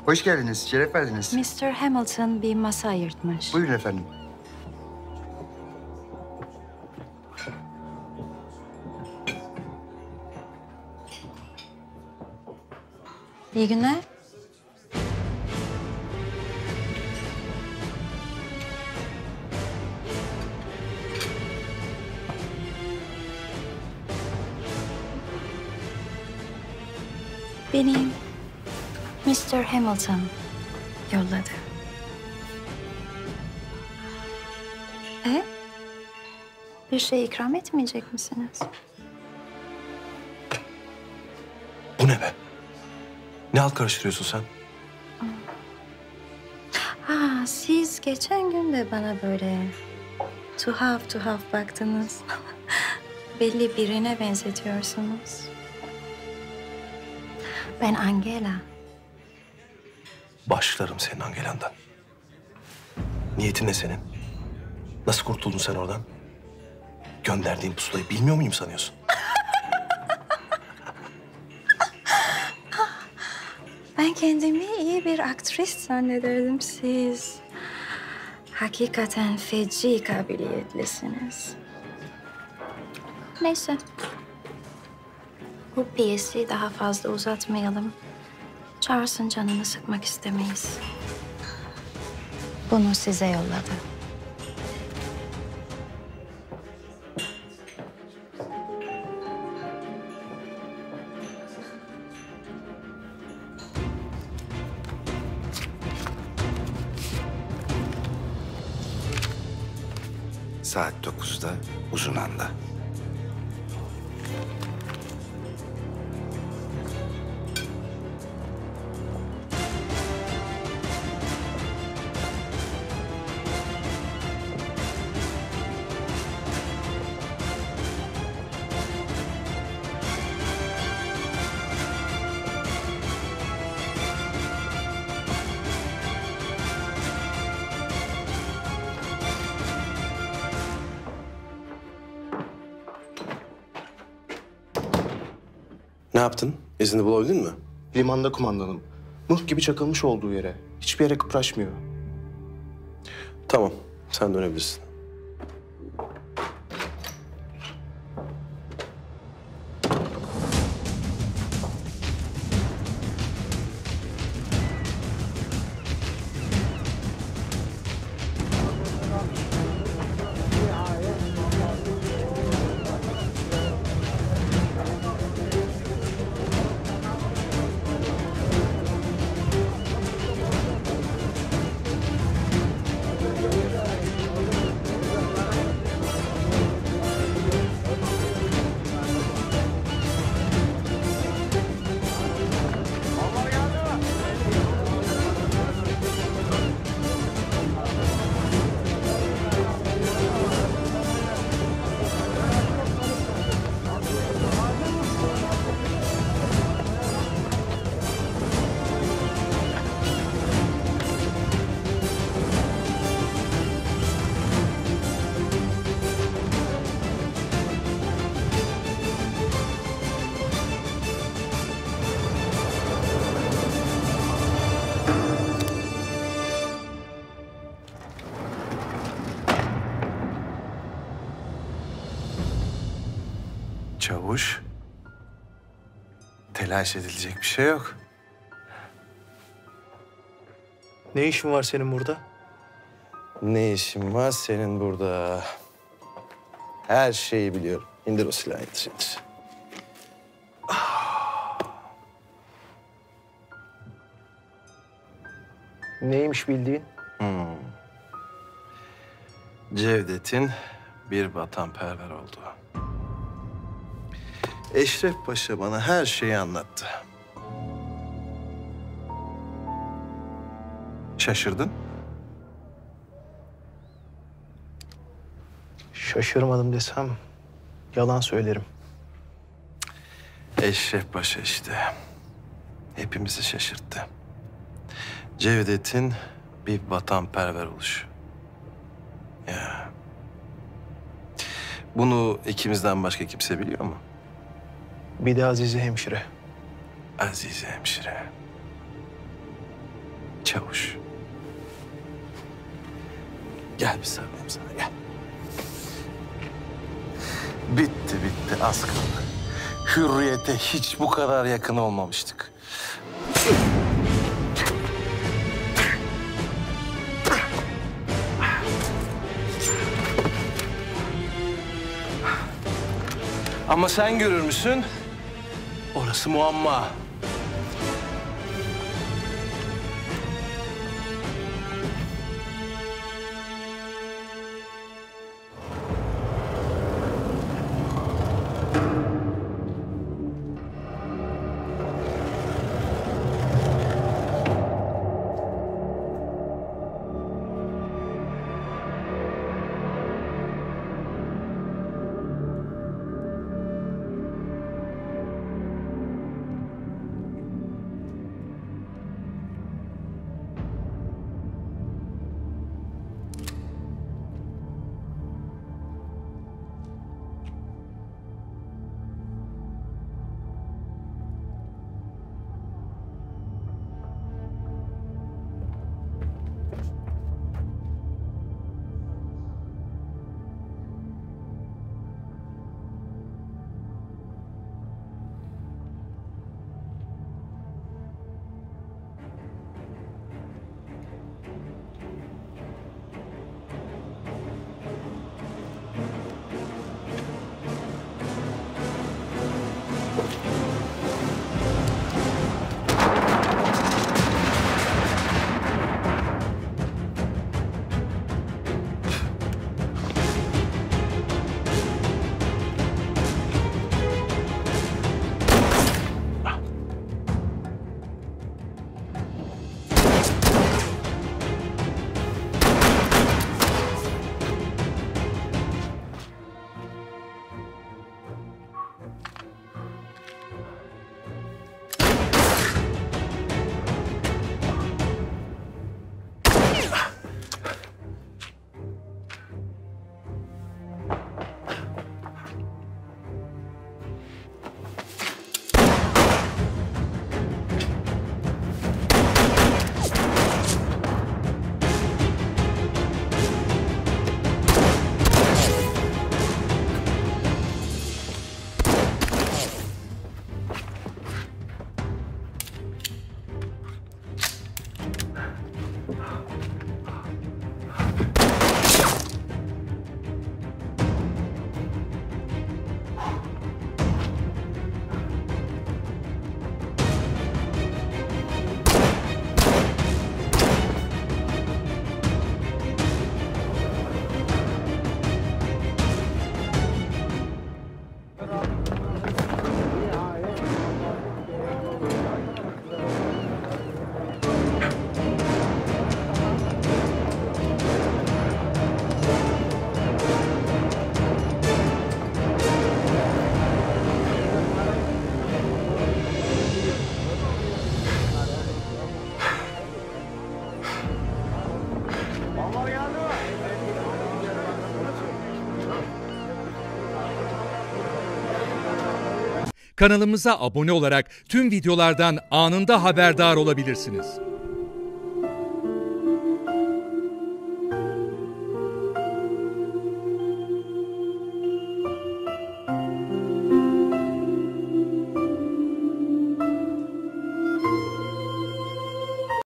Hoş geldiniz, şeref verdiniz. Mr. Hamilton bir masa ayırtmış. Buyurun efendim. İyi günler. Benim Mr. Hamilton yolladı. Bir şey ikram etmeyecek misiniz? Bu ne be? Ne alt karıştırıyorsun sen? Siz geçen gün de bana böyle tuhaf tuhaf baktınız. Belli birine benzetiyorsunuz. Ben Angela. Başlarım senin Angela'ndan. Niyetin ne senin? Nasıl kurtuldun sen oradan? Gönderdiğin pusulayı bilmiyor muyum sanıyorsun? Ben kendimi iyi bir aktris zannederdim siz. Hakikaten feci kabiliyetlisiniz. Neyse. Bu piyesi daha fazla uzatmayalım. Charles'ın canını sıkmak istemeyiz. Bunu size yolladı. Saat 9'da Uzunan'da. Ne yaptın? İzini bulabildin mi? Limanda kumandanım. Nuh gibi çakılmış olduğu yere. Hiçbir yere kıpraşmıyor. Tamam, sen dönebilirsin. Çavuş. Telaş edilecek bir şey yok. Ne işin var senin burada? Ne işin var senin burada? Her şeyi biliyorum. İndir o silahı, indir. Neymiş bildiğin? Cevdet'in bir vatanperver olduğu. Eşref Paşa bana her şeyi anlattı. Şaşırdın? Şaşırmadım desem yalan söylerim. Eşref Paşa işte. Hepimizi şaşırttı. Cevdet'in bir vatanperver oluşu. Ya. Bunu ikimizden başka kimse biliyor mu? Bir de Azize hemşire. Azize hemşire. Çavuş. Gel bir sarılayım sana, gel. Bitti bitti, az kaldı. Hürriyete hiç bu kadar yakın olmamıştık. Ama sen görür müsün? Orası muamma. Kanalımıza abone olarak tüm videolardan anında haberdar olabilirsiniz.